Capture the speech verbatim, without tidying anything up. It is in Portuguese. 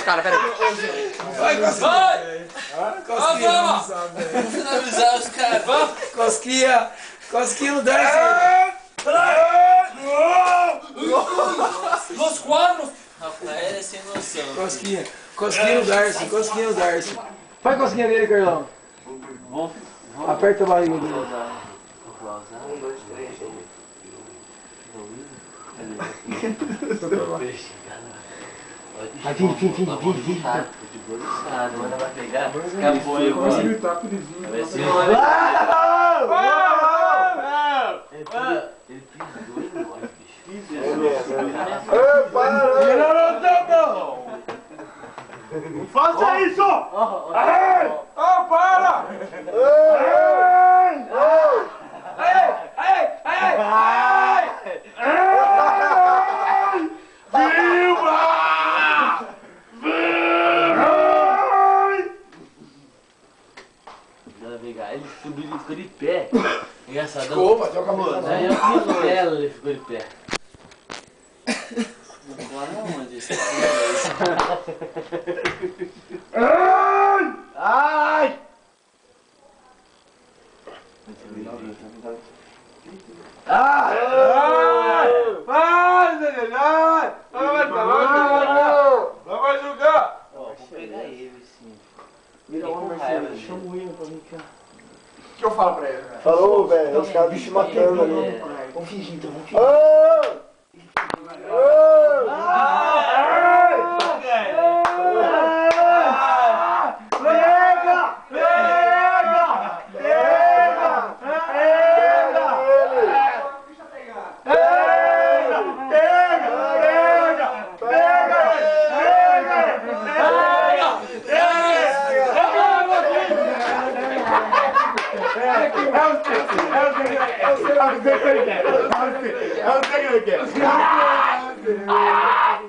cara, pera aí. Vai, Cosquinha! Cosquinha, não sabe, velho. Finalizar os caras. Vamos! Cosquinha! Cosquinha no Darcy! Los quadros! Rafael é sem noção. Cosquinha! Cosquinha no Darcy! Cosquinha no Darcy! Faz cosquinha nele, Carlão! Aperta a barriga dele. Um, dois, três. Vai, finge, finge, finge, finge, finge. Manda vai pegar. Acabou aí, Começa a mano. gritar com o vizinho. Vai ser Ele fez dois nós, bicho. Não faça isso! Ai! Oh, para! Ai! Ai! Ai! Ai! Viva! Manda pegar. Ele subiu e ficou de pé. Engraçado. Desculpa, joga a mão. Aí eu fiz ela, ele ficou de pé. Agora onde esse Ai! Ai! Ai! Vai, Zé! Vai! Vai, vai jogar! Vou pegar ele, sim. Vira Fiquei uma com raiva Mercedes, chama o William pra vir cá. O que eu falo pra ele, velho? Falou, velho. Os caras se matando ali. É. Vamos fingir então, vamos fingir. Ô! Ô! Pega! Pega! Pega! Pega! Pega! Pega! É o que ele quer. É o que ele quer.